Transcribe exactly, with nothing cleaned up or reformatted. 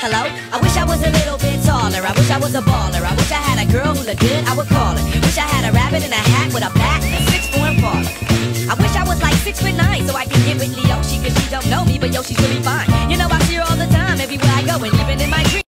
Hello? I wish I was a little bit taller. I wish I was a baller. I wish I had a girl who looked good, I would call her. Wish I had a rabbit in a hat with a bat and a six-foot baller. I wish I was like six foot nine so I could get with Leoshi, cause she don't know me, but yo, she's really fine. You know, I see her all the time, everywhere I go, and even in my dreams.